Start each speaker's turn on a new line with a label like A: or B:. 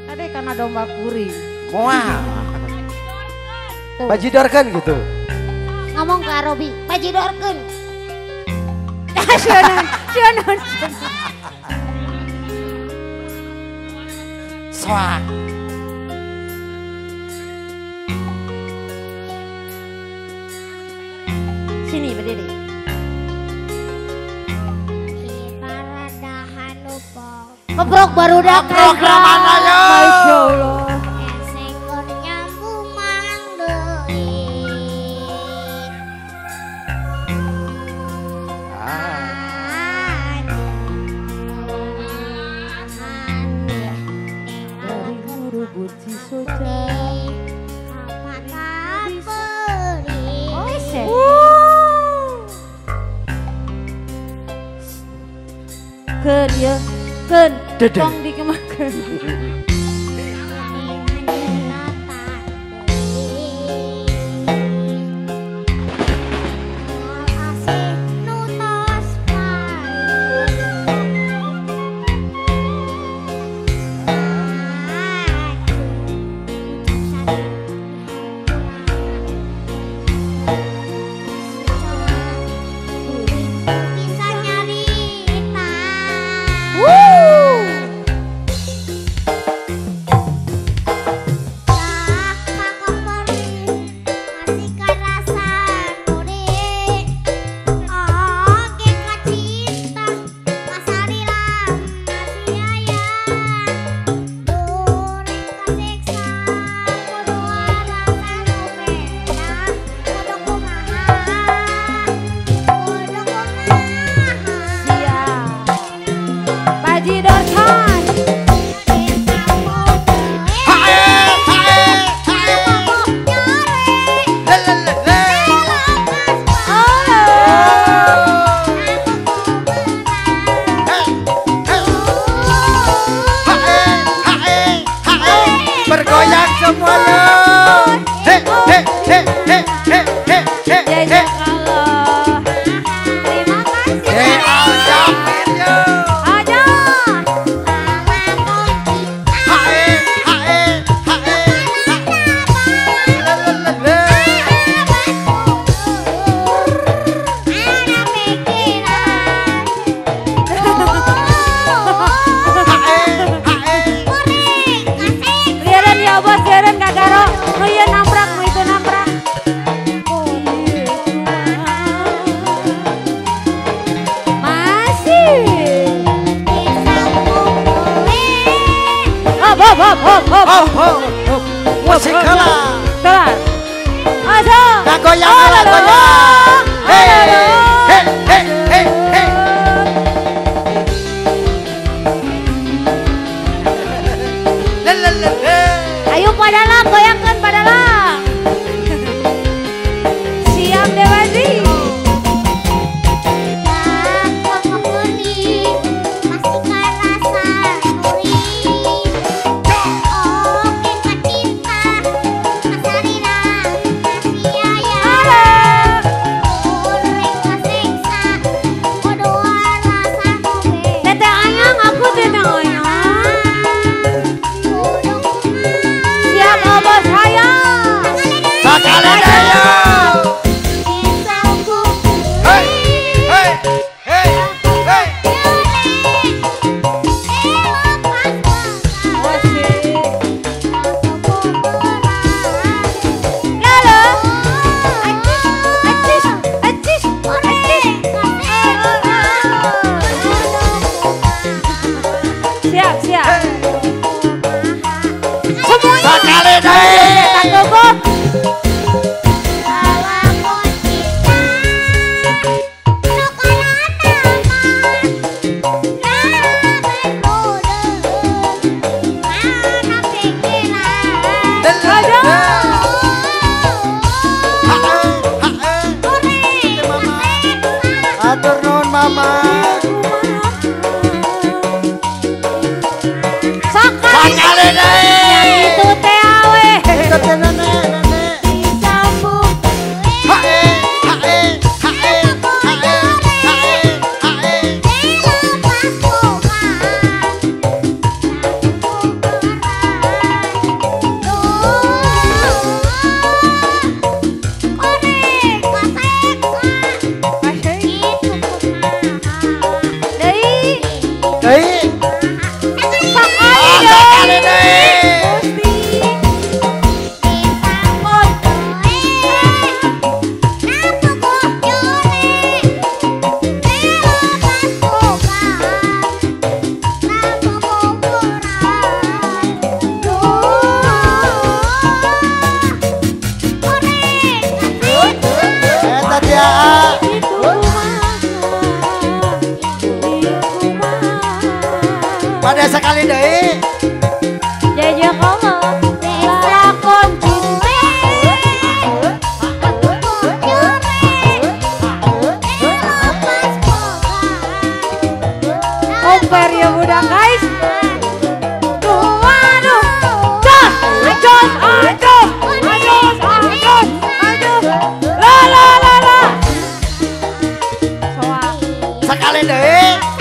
A: Ada karena domba kuring.
B: Mual. Bajidorkan gitu.
C: Ngomong ke Robi, bajidorkeun.
A: Sionon.
B: Swak.
A: Sini berdiri.
C: Kebrok baru dah
B: Program ayo.
A: Masya Allah. Dari guru buci soja. Ken ya, ken.
B: Dede.
A: Tong dikemakan.
B: Bergoyang semuanya.
A: Ya Allah. Terima kasih. Aja. Liaran ya bos, liaran kagaro. Nu ieu nabrak, nu itu nabrak. Masih. Hop.
B: Musik kalah.
A: Telat. Aja.
B: Goyang kalah goyang. Hey.
A: Ayo padalah, goyangkan padalah. Siap Dewadi. Teteh Ayang, aku Teteh Ayang. Siap obos hayang.
B: Sakale daya. Hey.
A: Lalo. Acis. Siap. Semuanya.
B: Sakale daya.
A: Kang Gogo.
B: Atur nuhun mama. Sakale daya.
A: Itu teh awe.
B: Itu teh nenek.
A: Disambung.
B: Ada sekali deh.
A: Jaja kamu lakon cinta. Komper ya budak guys. Waduh, jos, ajos, ajos, ajos, ajos, ajos. La la la la. Soal.
B: Sekali deh.